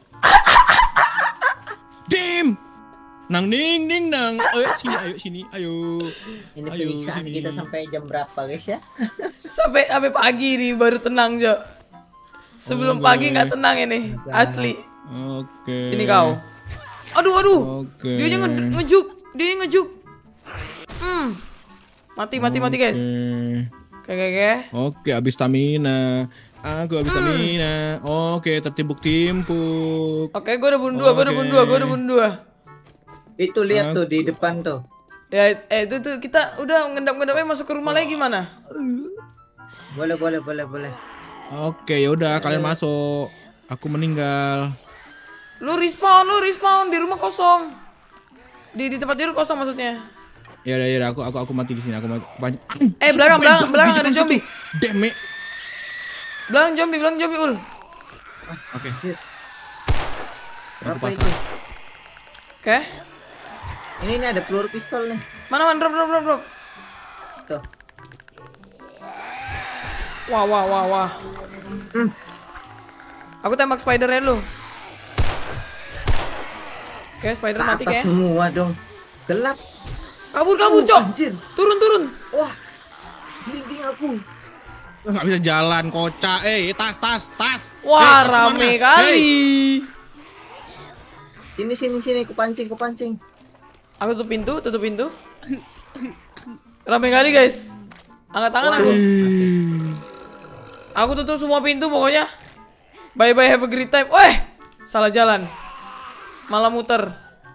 Damn. Nang ning ning nang. Ayo sini, ayo sini, ayo. Ini Ayo, penyiksaan sini. kita sampai jam berapa, guys ya? Sampai sampai pagi nih baru tenang, Jo. Sebelum Oh, pagi boy. nggak tenang ini, asli. Oke. Sini kau. Aduh aduh. Oke. Dia nge ngejuk, dia ngejuk. Hmm. Mati mati mati guys. Oke oke oke. Oke, habis stamina. Aku habis Hmm. stamina. Oke, tertimbuk-timbuk. Oke, gue udah bunuh dua, gue udah bunuh dua, gue udah bunuh dua. Itu lihat tuh di depan tuh. Ya, eh itu tuh kita udah ngendap-ngendapnya masuk ke rumah lagi gimana? Boleh, boleh, boleh, boleh. Oke, yaudah kalian masuk. Aku meninggal. Lu respawn, lu respawn di rumah kosong. Di di tempat tidur kosong maksudnya. Ya udah, ya udah, aku aku aku mati di sini. Aku mati. Banyak. Eh, belakang, belakang, belakang ada zombie. Deme. Belakang zombie, belakang zombie ul. Oke. Anjir. Aku Berapa itu? pasrah. Oke. Ini ini ada peluru pistol nih. Mana mana drop drop drop drop. Tuh. Wah wah wah wah. Hmm. Aku tembak spidernya dulu. Oke, spider Ke mati atas kayak. semua dong. Gelap. Kabur kabur, Oh, Cok. anjir. Turun turun. Wah. Merinding aku. Nggak bisa jalan, kocak. Eh, tas, tas, tas. Wah, Eh, tas rame kemana? kali. Hey, Sini sini sini, ku pancing, ku pancing. Aku tutup pintu, tutup pintu. Rame kali guys. Angkat tangan aku. Aku tutup semua pintu pokoknya. Bye bye, have a great time. Weh, salah jalan. Malah muter.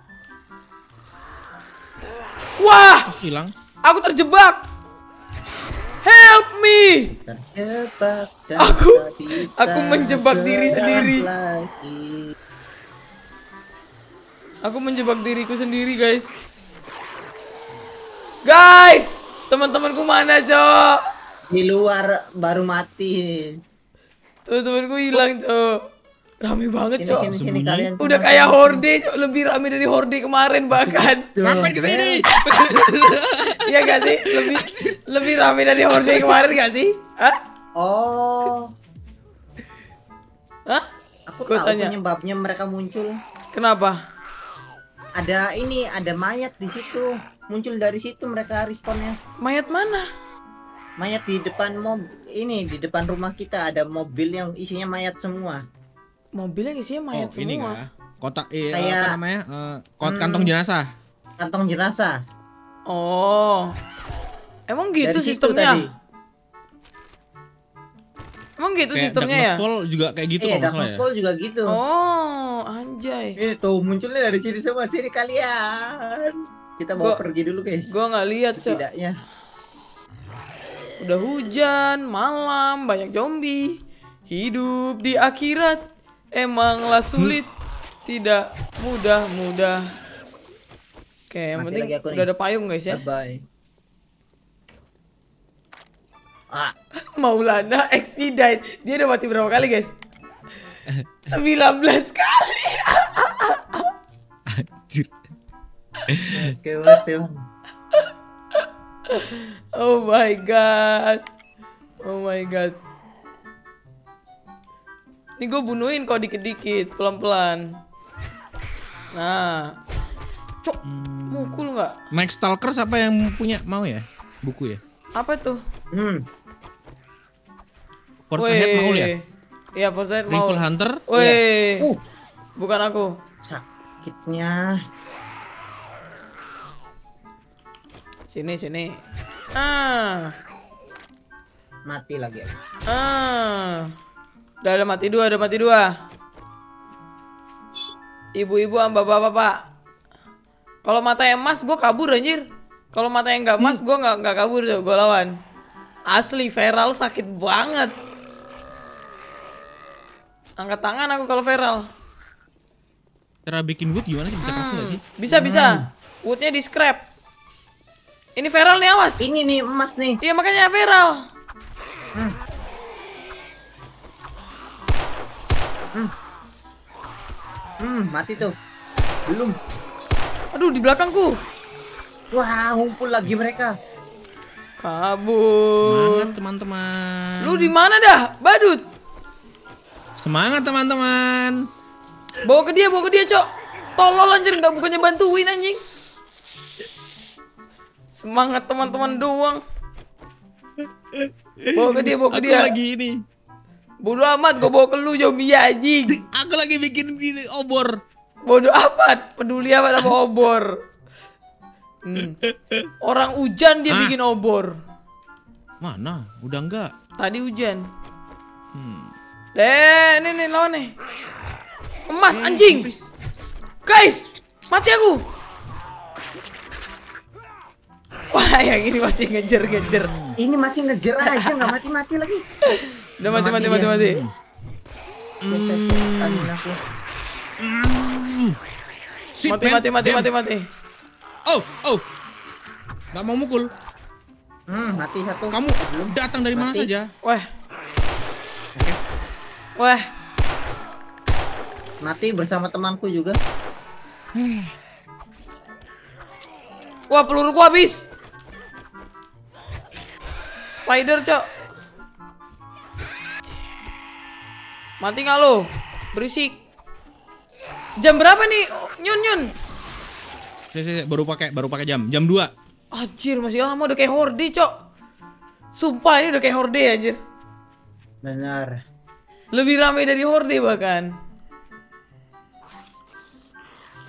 Wah, Hilang. aku terjebak. Help me. Terjebak dan Aku tak bisa aku menjebak diri gerak sendiri. lagi. Aku menjebak diriku sendiri, guys. Guys, teman-temanku mana, Cok? Di luar baru mati. Teman-temanku hilang, Cok. Rame banget, Sini Cok. sini sini Sembunyi. kalian. Udah semua. kayak horde, Cok. Lebih rame dari horde kemarin bahkan. Ngapain kesini? Iya gak sih? Lebih lebih rame dari horde kemarin gak sih? Hah? Oh, Hah? aku Gua tahu tanya. penyebabnya mereka muncul. Kenapa? Ada ini, ada mayat di situ. Muncul dari situ mereka responnya. Mayat mana? Mayat di depan mob ini, di depan rumah kita ada mobil yang isinya mayat semua. Mobilnya isinya mayat Oh, ini semua. enggak? Kotak eh, Kayak- apa namanya? Eh, kot Hmm. kantong jenazah. Kantong jenazah. Oh. Emang gitu Dari situ sistemnya? tadi. Emang gitu Kayak sistemnya ya? Darkness Fall juga kayak gitu Iya, kalau nggak Darkness salah ya. Fall juga gitu. Oh, anjay. Ini tuh munculnya dari sini semua, sini kalian. Kita mau Gua- pergi dulu guys. Gua nggak lihat, Cok. Setidaknya. Udah hujan, malam, banyak zombie. Hidup di akhirat emanglah sulit, tidak mudah-mudah. Oke, yang Mati penting lagi aku nih. udah ada payung guys ya. Bye bye. Ah, Maulana X P died. Dia udah mati berapa kali guys? sembilan belas kali. Anjir. oke mati bang. Oh my god. Oh my god. Ini gue bunuhin kok dikit-dikit, pelan-pelan. Nah, cok, mukul nggak? Mike Stalker siapa yang punya mau ya? Buku ya? Apa tuh? Hmm. Force Ahead Maul ya? Iya, Force Ahead Maul. Rifle Hunter? Weh, Uh, bukan aku. sakitnya. Sini, sini. Ah, Mati lagi aku. ah. Udah ada mati dua, ada mati dua. Ibu-ibu sama bapak-bapak. Kalau mata yang emas, gue kabur anjir. Kalau mata yang nggak emas, gue nggak nggak kabur, gue lawan. Asli, feral sakit banget. Angkat tangan aku kalau feral. Cara bikin wood gimana sih? Bisa crafting nggak sih? Bisa bisa. Woodnya di scrap. Ini feral nih, awas. Ini nih emas nih. Iya makanya feral. Hmm, mati tuh. Belum. Aduh, di belakangku. Wah, ngumpul lagi mereka. Kabur. Semangat teman-teman. Lu di mana dah, badut? Semangat teman-teman. Bawa ke dia, bawa ke dia, Cok. Tolol anjir, nggak bukannya bantuin anjing. Semangat teman-teman doang. Bawa ke dia, bawa ke Aku dia. lagi ini. Bodoh amat, gue bawa ke lu zombie anjing. Aku lagi bikin gini obor. Bodoh amat, peduli amat sama obor. Hmm. Orang hujan dia Ah. bikin obor. Mana? Udah enggak? Tadi hujan. Hmm. Eh, nih nih lawan nih. Emas anjing. Guys, mati aku. Wah, yang ini masih ngejer-ngejer. Ini masih ngejar aja, nggak mati-mati lagi. Udah mati mati Mati mati dia. mati. Cek stamina aku. Shit, Mati man. mati mati Damn. mati mati. Oh, oh. Gak mau mukul. Hmm, mati satu. Kamu datang dari mana Mati. saja? Wah. Wah, Mati bersama temanku juga. wah peluruku habis. Spider, Cok. Mati nggak lo? Berisik. Jam berapa nih, Nyun Nyun? Saya, saya, baru pakai baru pakai jam. Jam dua. Anjir, masih lama, udah kayak horde, Cok. Sumpah ini udah kayak horde anjir. Benar. Lebih ramai dari horde bahkan.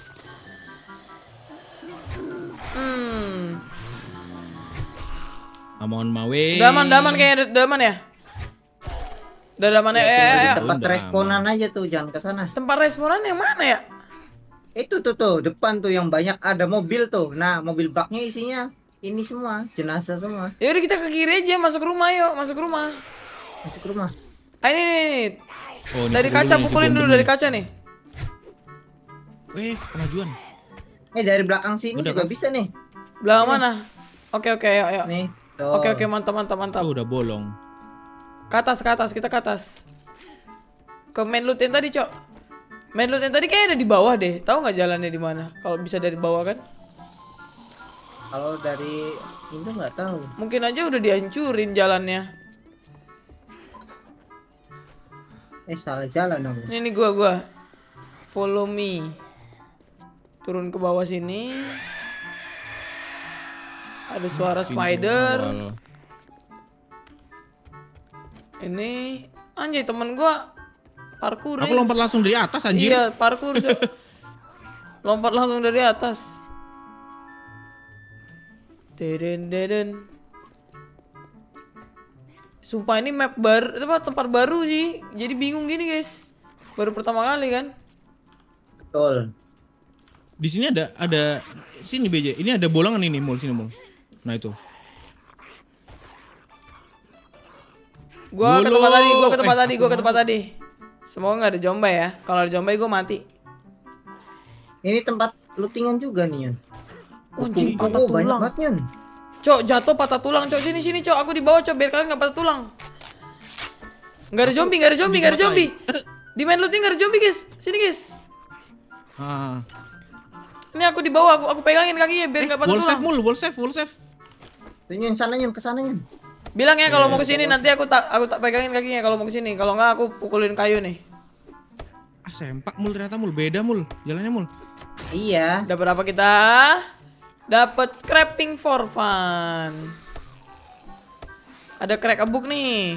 Amon mawe. Udah aman, udah aman kayaknya, udah aman ya? Udah ada mana? Ya, Eh, tinggal eh, di eh. tempat Udah responan aja tuh, jangan ke sana. Tempat restoran yang mana ya? Itu tuh tuh depan tuh yang banyak ada mobil tuh. Nah, mobil baknya isinya ini semua, jenazah semua. Ya udah kita ke kiri aja, masuk rumah yuk, masuk rumah. Masuk ke rumah. Ah, ini nih, nih. Oh, ini Dari pukul kaca dulu nih, pukulin si dulu bom dari nih. kaca nih. Eh, kemajuan. Eh dari belakang sini Udah, juga kan? bisa nih. Belakang mana? Oke oke ayo ayo. Nih. Tuh. Oke oke mantap mantap mantap. Oh, udah bolong. Ke atas ke atas kita ke atas. Ke main loot yang tadi cok. Main loot yang tadi kayak ada di bawah deh. Tahu nggak jalannya di mana? Kalau bisa dari bawah kan? Kalau dari itu nggak tahu. Mungkin aja udah dihancurin jalannya. Eh salah jalan dong. Ini nih gua gua. Follow me. Turun ke bawah sini. Ada suara Pintu spider. awal. Ini anjay temen gua parkour. Aku nih. lompat langsung dari atas anjir. Iya, parkour. Cok. Lompat langsung dari atas. Deden deden. Sumpah ini map baru, apa tempat baru sih. Jadi bingung gini, guys. Baru pertama kali kan? Betul. Di sini ada ada sini B J. Ini ada bolangan ini, mul sini mul. Nah itu. Gua ke Dulu. tempat tadi, gua ke tempat Eh, tadi, aku gua ke mau. tempat tadi. Semoga nggak ada zombie ya. Kalau ada zombie gua mati. Ini tempat lootingan juga nih Yun. Anjing, Oh, patah oh, banyak tulang. banget Yun. Cok, jatuh patah tulang, cok. Sini sini, cok. Aku di bawah, cok, biar kalian nggak patah tulang. Nggak ada zombie, nggak ada zombie, nggak ada zombie. Di main looting nggak ada zombie, guys. Sini, guys. Ah. Ini aku di bawah, aku aku pegangin kakinya biar Eh, nggak patah wall save tulang. mul, wall save, wall save. Tuh Yun, sana Yun, ke sana Yun. Bilang ya kalau mau ke sini nanti aku tak aku tak pegangin kakinya kalau mau ke sini. Kalau nggak aku pukulin kayu nih. Ah, sempak mul ternyata mul, beda mul. Jalannya mul. Iya. Dapat apa kita? Dapat scrapping for fun. Ada crack a book nih.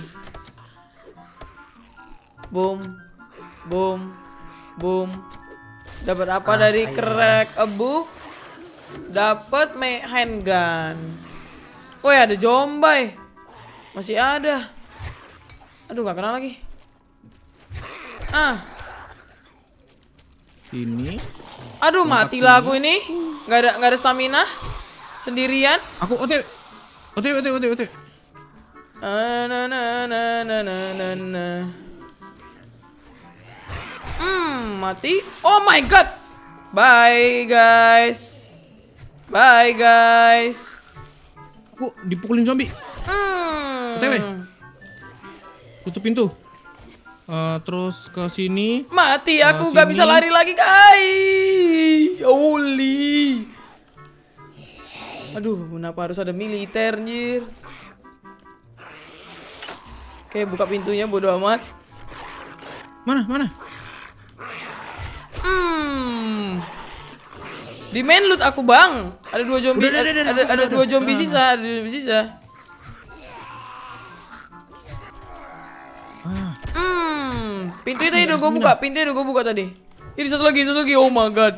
Boom. Boom. Boom. Dapat apa Ah, dari ayo. crack a book? Dapat me- handgun. Woi, ada zombie. Masih ada. Aduh, gak kenal lagi. Ah. Ini. Aduh, matilah aku ini. Gak ada nggak ada stamina. Sendirian. Aku O T W. O T W, O T W, O T W, O T W. Ah, na, na, na, na, na, na, na. Hmm, mati. Oh my god. Bye guys. Bye guys. Aku dipukulin zombie. Hmm. O T W. Tutup pintu. Eh, terus ke sini. Mati aku Nah, gak bisa sini. lari lagi guys. Holy. Aduh, kenapa harus ada militer anjir? Oke, buka pintunya bodo amat. Mana, mana? Hmm. Di main loot aku bang. Ada dua zombie. Udah, udah, ada udah, ada, udah, ada udah, dua udah. zombie Ah. sisa. Ada dua zombie sisa. Ah, Hmm. Pintu itu Ah, udah nggak gue ada buka. Pintu udah gue buka tadi. Ini satu lagi, satu lagi. Oh my god.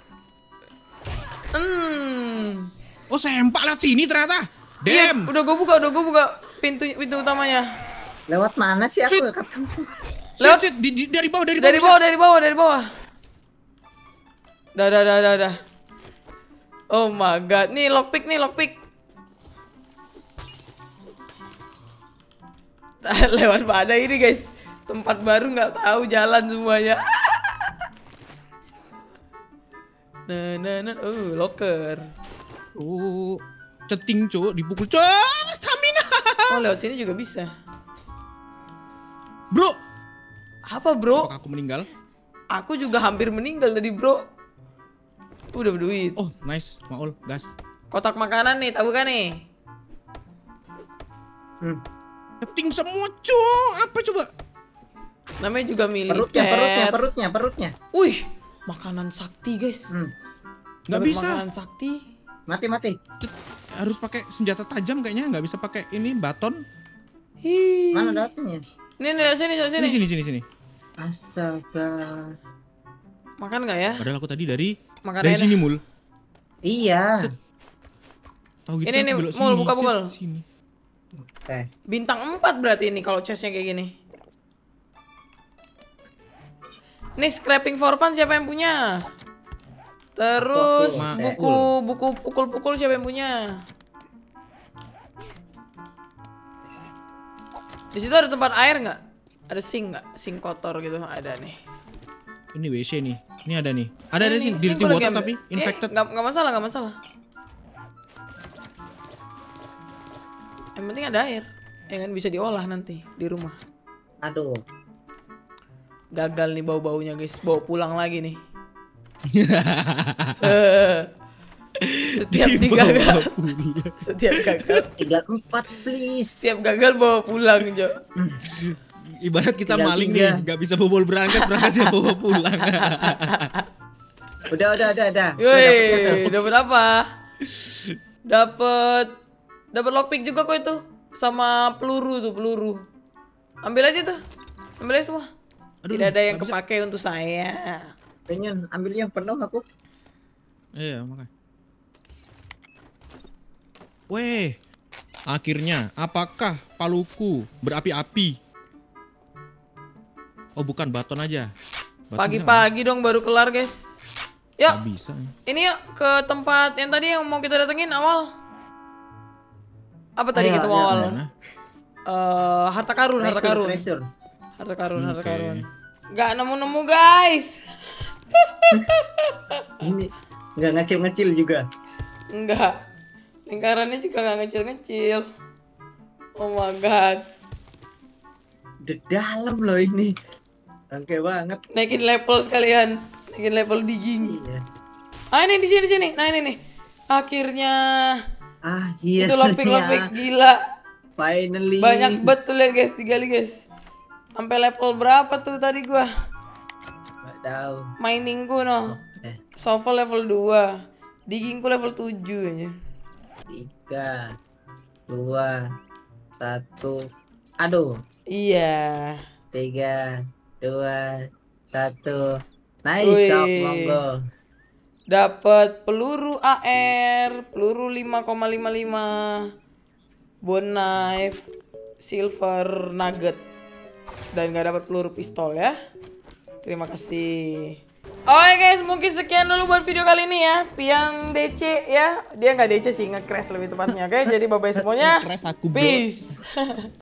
Hmm. oh sempak lewat sini ternyata. Iya, Damn. udah gue buka, udah gue buka pintu pintu utamanya. Lewat mana sih aku Shit. nggak ketemu. Lewat- Shit, shit, di, di- dari bawah, dari bawah. Dari bisa. bawah, dari bawah, dari bawah. Dah, dah, dah, dah, dah. Oh my god, nih lockpick nih lockpick. Lewat pada ini guys, tempat baru nggak tahu jalan semuanya. Nah, nah, nah, oh locker. Oh, ceting cuk, dipukul cuk, stamina. Oh lewat sini juga bisa. Bro, Apa bro? apakah aku meninggal? Aku juga hampir meninggal tadi bro. Udah berduit. Oh, nice, Maul, gas. Kotak makanan nih, tahu kan nih? Hmm. Ceting semua cuk, apa coba? Namanya juga militer. Perutnya, perutnya, perutnya, perutnya. Wih, makanan sakti guys. Hmm. Nggak Dapat bisa. Makanan sakti. Mati, mati. Cet- harus pakai senjata tajam kayaknya, nggak bisa pakai ini baton. Hi. Mana dapetnya? Ini nih sini sini. Sini, sini, sini, sini. Astaga. Makan nggak ya? Padahal aku tadi dari Makan dari enak. sini mul. Iya. Set. Tahu gitu Ini kan nih, aku belok Mul, sini, buka, set, Mul. sini. Oke. Bintang empat berarti ini kalau chestnya kayak gini. Ini scrapping for fun siapa yang punya? Terus Aku, aku. buku buku pukul-pukul siapa yang punya? Di situ ada tempat air nggak? Ada sink nggak? Sink kotor gitu ada nih. Ini W C nih. Ini ada nih. Ada ada Ini- sih ini dirty gua lagi water ambil. tapi Eh, infected. nggak nggak masalah nggak masalah. Yang penting ada air. Ya kan bisa diolah nanti di rumah. Aduh. Gagal nih bau-baunya guys. Bawa pulang lagi nih. Setiap digagal, setiap gagal, Tinggal empat please. setiap gagal bawa pulang Jo. Ibarat kita Tinggal maling tiga. nih, nggak bisa bobol berangkat, berangkat siapa bawa pulang. Udah udah udah udah. Tuh, dapetnya tuh. Woi, dapat apa? Dapat dapat lockpick juga kok itu. Sama peluru tuh, peluru. Ambil aja tuh. Ambil aja semua. Aduh, Tidak ada yang nggak bisa. kepakai untuk saya. Pengen ambil yang penuh aku. Iya, makanya. Weh, akhirnya apakah paluku berapi-api? Oh bukan, baton aja. Baton Pagi-pagi dong baru kelar guys. nggak Yuk, bisa. ini yuk ke tempat yang tadi yang mau kita datengin awal. Apa tadi Ayo, kita ayo, mau awal? Mana? Eh, harta karun, harta Treasure, karun. treasure. Harta karun, harta Oke. karun. Gak nemu-nemu guys. Ini nggak ngecil-ngecil juga. Enggak. Lingkarannya juga gak ngecil-ngecil. Oh my god. Udah dalam loh ini. Bangke banget. Naikin level sekalian. Naikin level digging. Iya. Ah ini di sini di sini. Nah ini nih. Akhirnya Ah iya. itu lockpick lockpick gila. Finally. Banyak betul ya guys, digali guys. Sampai level berapa tuh tadi gua? Nggak tahu. Miningku no. Eh, Shovel level dua. Diggingku level tujuh aja. tiga, dua, satu. Aduh. Iya. Tiga, dua, satu. Nice Wih. shot, monggo. Dapat peluru A R, peluru lima koma lima lima, bone knife, silver nugget, dan gak dapat peluru pistol ya. Terima kasih. Oke guys, mungkin sekian dulu buat video kali ini ya. Piang D C ya, dia nggak D C sih, nge-crash lebih tepatnya. Oke, jadi bye bye semuanya. Crash aku, bro. Peace.